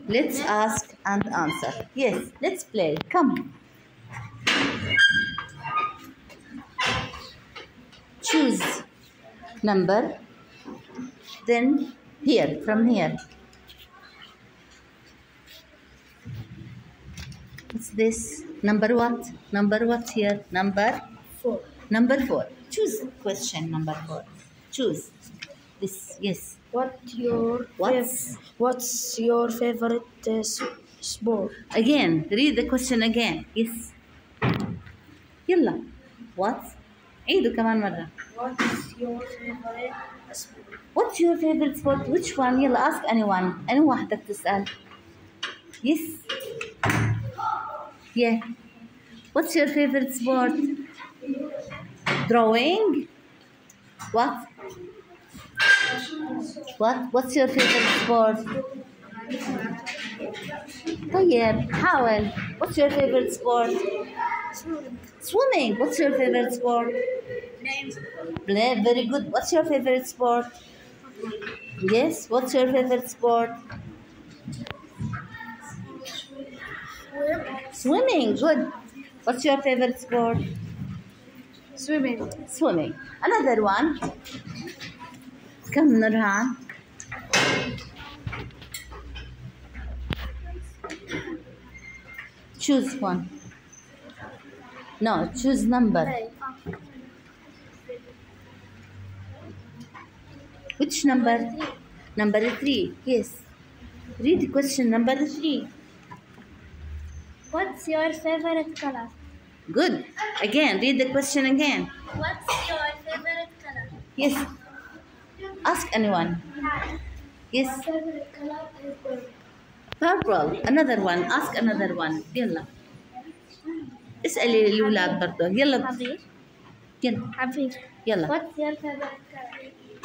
Let's ask and answer. Yes, let's play. Come. Choose number. Then here, from here. What's this? Number what? Number what here? Number 4. Number 4. Choose question number 4. Choose this. Yes. What's your favorite sport? Again, read the question again. Yes. يلا. What? عيدوا كمان مرة. What's your favorite sport? What's your favorite sport? Which one? يلا ask anyone. أنا واحدة بتسأل. Yes. Yeah. What's your favorite sport? Drawing? What? What's your favorite sport? طيب حاول. What's your favorite sport? Swimming. What's your favorite sport? Play. Very good. What's your favorite sport? Yes. What's your favorite sport? Swimming. Good. What's your favorite sport? Swimming. Another one. Come, Nurhan. Choose one. No, choose number. Which number? Number 3. Yes. Read the question number 3. What's your favorite color? Good. Again, read the question again. What's your favorite color? Yes. Ask anyone. Yes. My favorite color is blue. Purple. Another one. Ask another one. يلا. اسألي الأولاد برضه. يلا. Habib. يلا. What's your favorite color?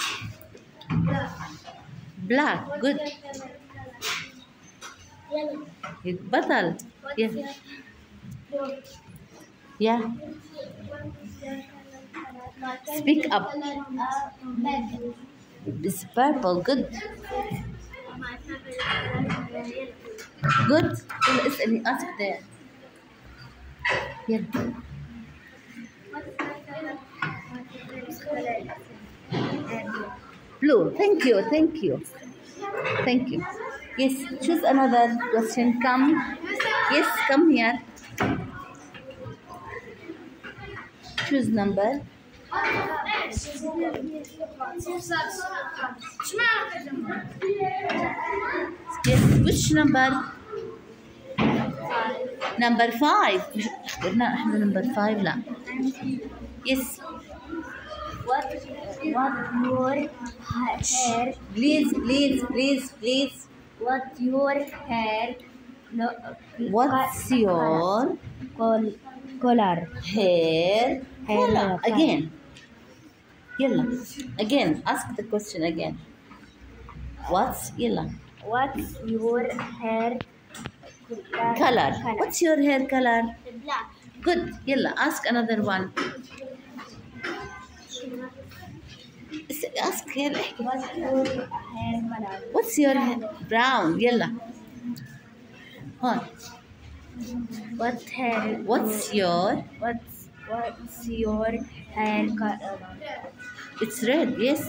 Black. Good. What's your favorite color? Yellow. بطل. What's Yeah. your blue? Yeah. What's your favorite color? My Speak favorite up. color red. It's purple. Good. My favorite color is yellow. Good. يلا اسألي. Ask there. يلا. What's your favorite? My favorite color is Blue. Thank you. Thank you. Thank you. Yes. Choose another question. Come. Yes. Come here. Choose number. Yes. Which number? Number 5. اخترنا احنا number 5 لا. Yes. What your hair? Please. What your hair? No, What's your color? hair color? color. Again. يلا. Again. Ask the question again. What's يلا. What's your hair Color. What's your hair color? Black. Good. يلا. Ask another one. Ask here. What's your hair color? What's your hair? Brown. يلا. Huh. What hair? What's your? What's your hair color? It's red. Yes.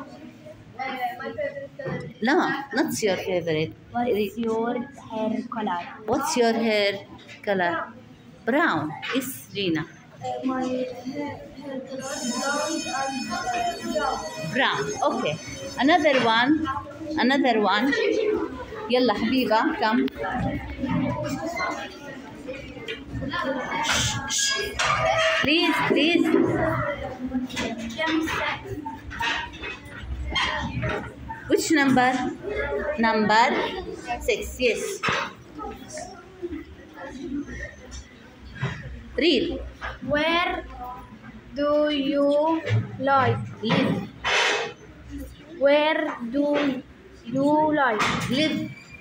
No, not your favorite. What's your hair color? What's your hair color? Brown. Yes, Rina. My hair color is Brown. Okay. Another one. يلا حبيبة. Come. Please. Which number? Number 6. Yes. Read. Where do you live? Live. Where do you live? Live.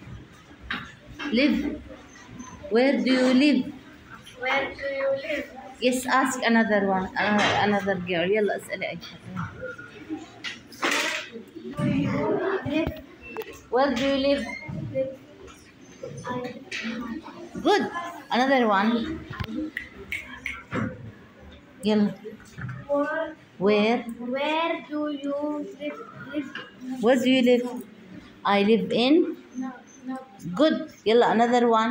Where do you live? Where do you live? Yes. Ask another one. Another girl. يلا اسألي أي حد. Where do you live? Good. Another one. يلا. Where do you live? Where do you live? I live in. No. Good. يلا another one.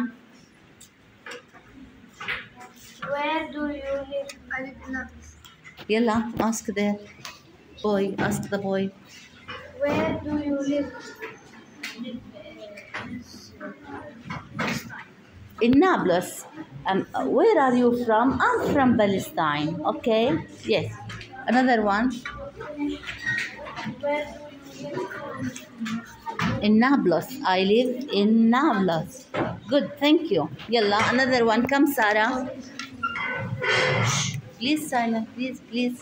Where do you live? I live in Naples. يلا ask the boy. Ask the boy. Where do you live? In Nablus. Where are you from? I'm from Palestine. Okay. Yes. Another one. Where do you live? In Nablus. I live in Nablus. Good. Thank you. Yalla. Another one. Come, Sarah. Please, silent. Please.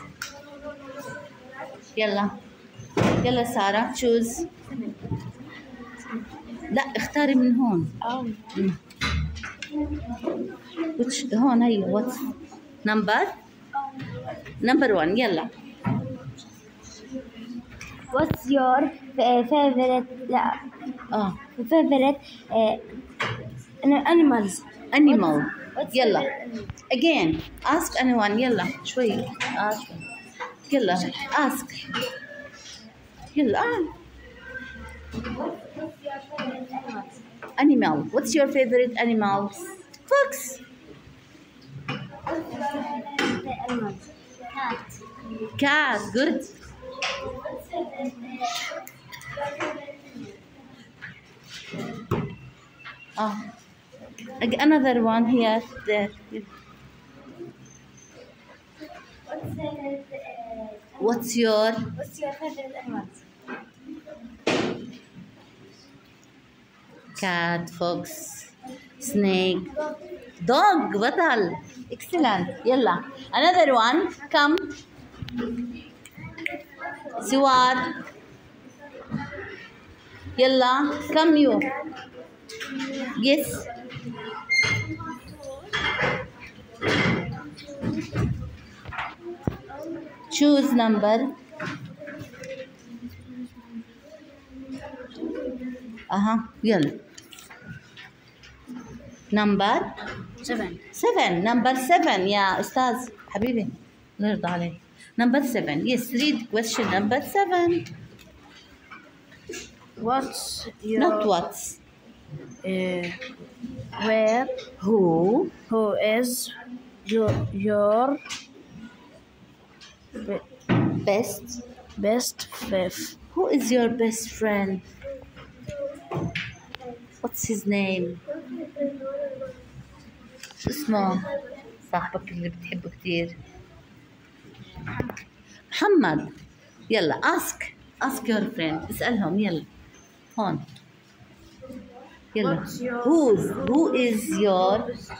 Yalla. Yalla, Sarah. Choose. لا اختاري من هون. which هون هي what's number 1 يلا. What's your favorite animals? Animal. What's يلا. your favorite animal? Again. Ask anyone. يلا شوي. ask. يلا. Ask. يلا. Animal. What's your favorite animal? Fox. Animals. Cat. Good. Another one here. There. What's your favorite animals? cat, fox, snake, dog, بطل. Excellent. يلا. Another one. Come. سواد. يلا. Come you. Yes. Choose number. يلا. Number 7. Number 7 يا أستاذ حبيبي الله يرضى عليك. Number 7. Yes, read question number 7. What's your Not what's. where Who is your best fifth? Who is your best friend? What's his name? شو اسمه صاحبك اللي بتحبه كتير؟ محمد. يلا ask your friend. اسألهم يلا هون. يلا. Who is your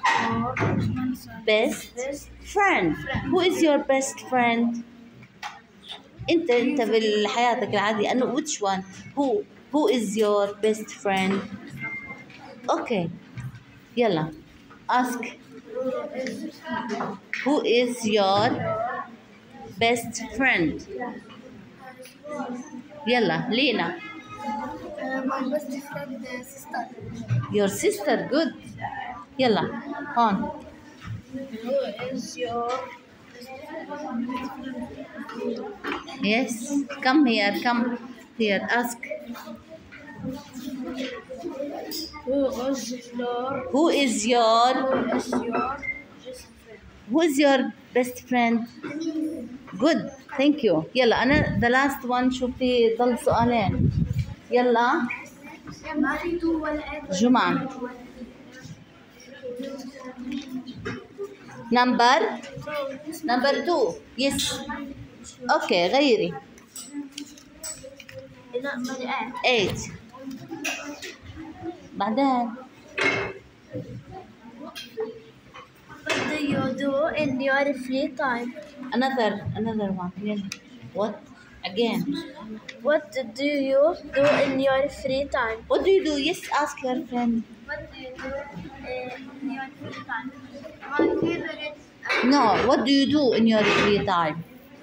best friend? Who is your best friend? انت بالحياتك العادية انه which one? Who is your best friend? Okay. يلا. Ask. Who is your best friend? يلا لينا. My best friend sister. Your sister. Good. يلا هون. Who is your Yes. Come here. Ask. Who is your best friend? Good. Thank you. يلا أنا the last one. شوفي ضل سؤالين. يلا جمعة. number 2. Yes. Okay. غيري. 8. بعدين. What do you do in your free time? Another one. يلا. What? Again. What do you do in your free time? What do you do? Yes, ask your friend. What do you do in your free time? My favorite No, what do you do in your free time?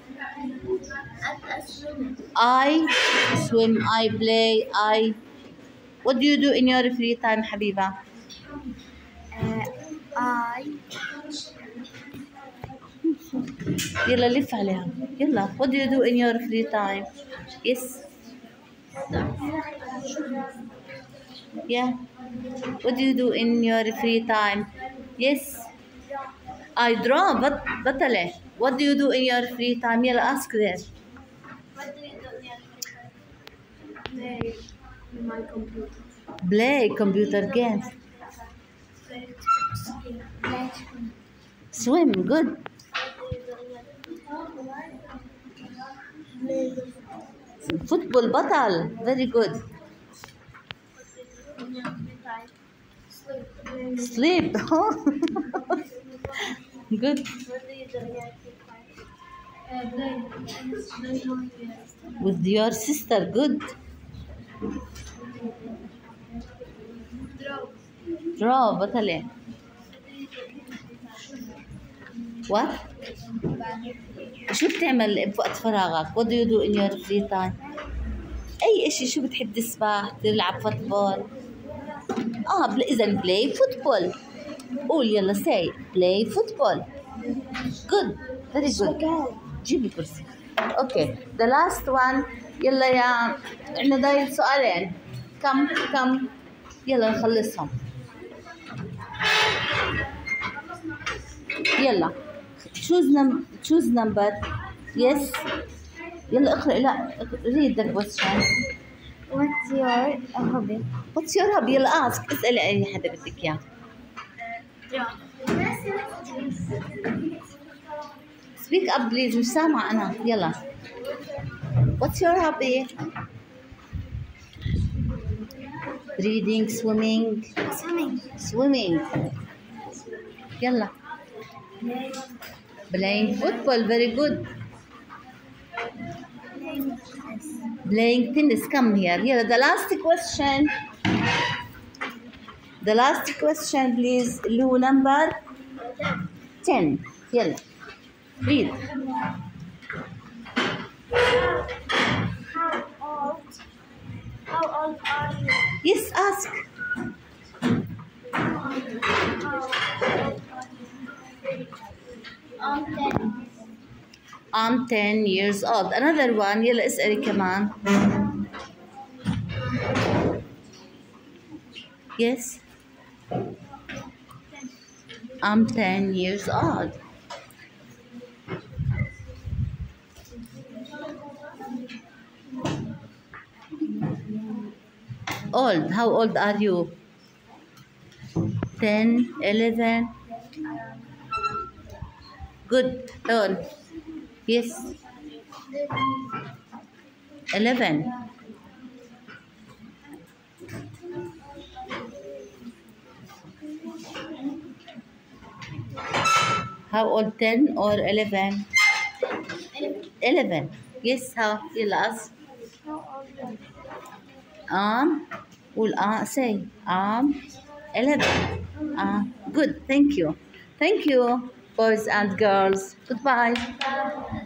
I swim, I play, What do you do in your free time, حبيبة? I يلا لف عليها. يلا. What do you do in your free time? Yes. Yeah. What do you do in your free time? Yes. I draw. بطلة. What do you do in your free time? يلا ask there. what do you do in your free time? Play in my computer. Play computer games. Swim. Good. Football. بطل. Very good. Sleep. Good. With your sister. Good. Draw. بطلة. What? شو بتعمل بوقت فراغك؟ What do you do in your free time? أي إشي. شو بتحب تسبح؟ تلعب فوتبول؟ إذا play football. قول يلا say play football. Good. Very good. جيبي كرسي. Okay. The last one. يلا يا عندنا ضايل سؤالين. كم يلا نخلصهم. يلا. choose number. Yes. يلا اقرأ. لا read the question. What's your hobby? What's your hobby? يلا ask. اسألي أي حدا بدك إياه. Speak up please. مش سامعة أنا. يلا. What's your hobby? Reading, swimming. Swimming. يلا. Playing football. Very good. Playing tennis. Come here. يلا the last question. The last question please. اللي هو number 10. يلا. Read. How old are you? Yes, ask. I'm 10 years old. Another one. يلا اسألي كمان. Yes. I'm 10 years old. Old. How old are you? 10, 11. Good. Turn. Yes. 11. How old? 10 or 11? 11. Yes. How? يلا ask. قول say. 11. Good. Thank you. Thank you, boys and girls. Goodbye.